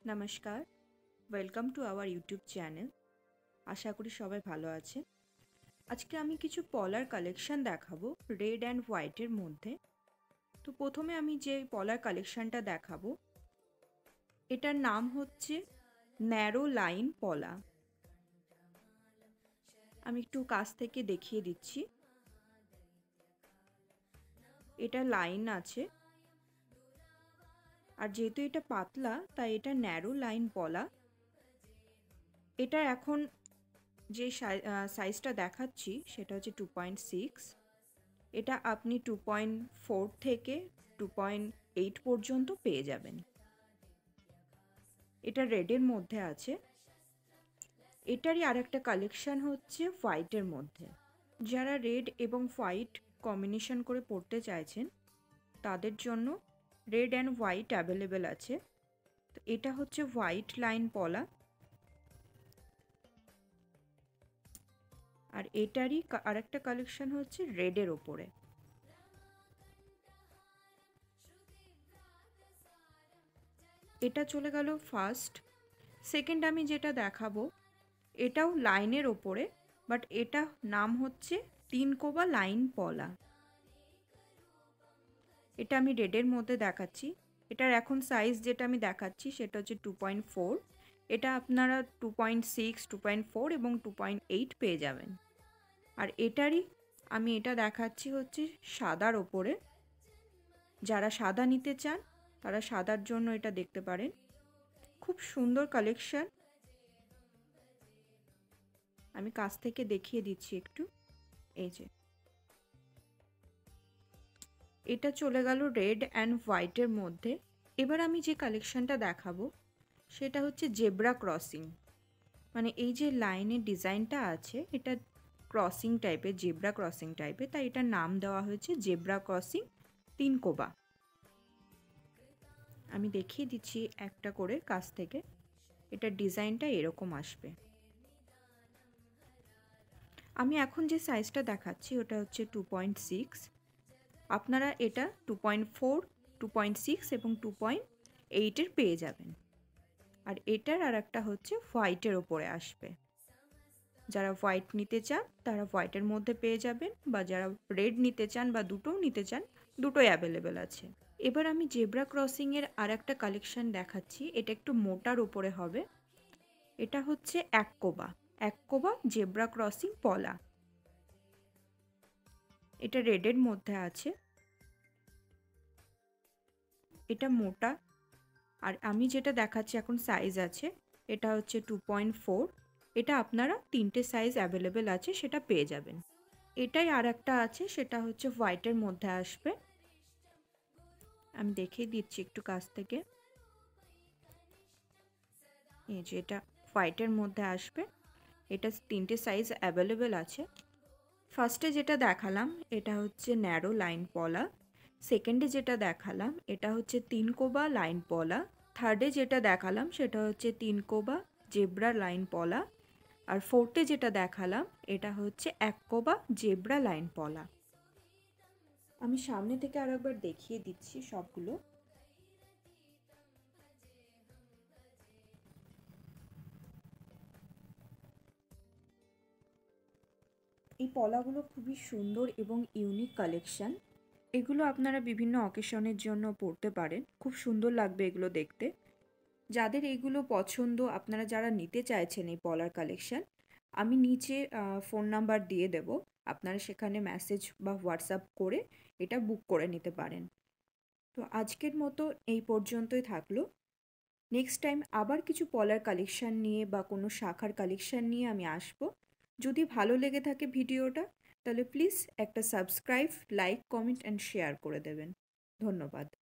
নমস্কার, welcome to our YouTube channel. আশা করি সবাই ভালো আছে। আজকে আমি কিছু পলার কালেকশন দেখাবো রেড অ্যান্ড হোয়াইটের মধ্যে। তো প্রথমে আমি যে পলার কালেকশনটা দেখাবো এটার নাম হচ্ছে ন্যারো লাইন পলা। আমি একটু কাছ থেকে দেখিয়ে দিচ্ছি। এটা লাইন আছে, আর যেহেতু এটা পাতলা তাই এটা ন্যারো লাইন পলা। এটা এখন যে সাইজটা দেখাচ্ছি সেটা হচ্ছে 2.6। এটা আপনি 2.4 থেকে 2.8 পর্যন্ত পেয়ে যাবেন। এটা রেডের মধ্যে আছে। এটারই আরেকটা কালেকশন হচ্ছে হোয়াইটের মধ্যে। যারা রেড এবং হোয়াইট কম্বিনেশন করে পরতে চাইছেন তাদের জন্য রেড অ্যান্ড হোয়াইট অ্যাভেলেবেল আছে। তো এটা হচ্ছে হোয়াইট লাইন পলা, আর এটারই আরেকটা কালেকশন হচ্ছে রেডের ওপরে। এটা চলে গেল ফার্স্ট। সেকেন্ড আমি যেটা দেখাবো এটাও লাইনের ওপরে, বাট এটা নাম হচ্ছে 3 কোবা লাইন পলা। এটা আমি রেডের মধ্যে দেখাচ্ছি। এটার এখন সাইজ যেটা আমি দেখাচ্ছি সেটা হচ্ছে 2.4। এটা আপনারা 2.6, 2.4 এবং 2.8 পেয়ে যাবেন। আর এটারই আমি এটা দেখাচ্ছি হচ্ছে সাদার ওপরে। যারা সাদা নিতে চান তারা সাদার জন্য এটা দেখতে পারেন। খুব সুন্দর কালেকশন। আমি কাছ থেকে দেখিয়ে দিচ্ছি একটু। এই যে এটা চলে গেল রেড অ্যান্ড হোয়াইটের মধ্যে। এবার আমি যে কালেকশনটা দেখাবো সেটা হচ্ছে জেব্রা ক্রসিং। মানে এই যে লাইনের ডিজাইনটা আছে এটা ক্রসিং টাইপের, জেব্রা ক্রসিং টাইপের, তাই এটার নাম দেওয়া হয়েছে জেব্রা ক্রসিং 3 কোবা। আমি দেখিয়ে দিচ্ছি একটা করে কাছ থেকে। এটার ডিজাইনটা এরকম আসবে। আমি এখন যে সাইজটা দেখাচ্ছি ওটা হচ্ছে 2.6। আপনারা এটা 2.4, 2.6 এবং 2.8 পেয়ে যাবেন। আর এটার আর একটা হচ্ছে হোয়াইটের ওপরে আসবে। যারা হোয়াইট নিতে চান তারা হোয়াইটের মধ্যে পেয়ে যাবেন, বা যারা রেড নিতে চান বা দুটোও নিতে চান দুটোই অ্যাভেলেবেল আছে। এবার আমি জেব্রা ক্রসিংয়ের আর একটা কালেকশন দেখাচ্ছি। এটা একটু মোটার ওপরে হবে। এটা হচ্ছে 1 কোবা, 1 কোবা জেব্রা ক্রসিং পলা। এটা রেডের মধ্যে আছে। এটা মোটা। আর আমি যেটা দেখাচ্ছি এখন সাইজ আছে এটা হচ্ছে 2.4। এটা আপনারা 3টে সাইজ অ্যাভেলেবেল আছে, সেটা পেয়ে যাবেন। এটাই আর একটা আছে, সেটা হচ্ছে হোয়াইটের মধ্যে আসবে। আমি দেখিয়ে দিচ্ছি একটু কাছ থেকে। এই যে এটা হোয়াইটের মধ্যে আসবে। এটা 3টে সাইজ অ্যাভেলেবেল আছে। ফার্স্টে যেটা দেখালাম এটা হচ্ছে ন্যারো লাইন পলা। সেকেন্ডে যেটা দেখালাম এটা হচ্ছে 3 কোবা লাইন পলা। থার্ডে যেটা দেখালাম সেটা হচ্ছে 3 কোবা জেব্রা লাইন পলা। আর ফোর্থে যেটা দেখালাম এটা হচ্ছে 1 কোবা জেব্রা লাইন পলা। আমি সামনে থেকে আরেকবার দেখিয়ে দিচ্ছি সবগুলো। এই পলাগুলো খুবই সুন্দর এবং ইউনিক কালেকশন। এগুলো আপনারা বিভিন্ন অকেশনের জন্য পরতে পারেন, খুব সুন্দর লাগবে এগুলো দেখতে। যাদের এগুলো পছন্দ, আপনারা যারা নিতে চাইছেন এই পলার কালেকশন, আমি নিচে ফোন নাম্বার দিয়ে দেব। আপনারা সেখানে মেসেজ বা হোয়াটসঅ্যাপ করে এটা বুক করে নিতে পারেন। তো আজকের মতো এই পর্যন্তই থাকলো। নেক্সট টাইম আবার কিছু পলার কালেকশন নিয়ে বা কোনো শাখার কালেকশন নিয়ে আমি আসবো। যদি ভালো লেগে থাকে ভিডিওটা তাহলে প্লিজ একটা subscribe, like, comment and share করে দেবেন। ধন্যবাদ।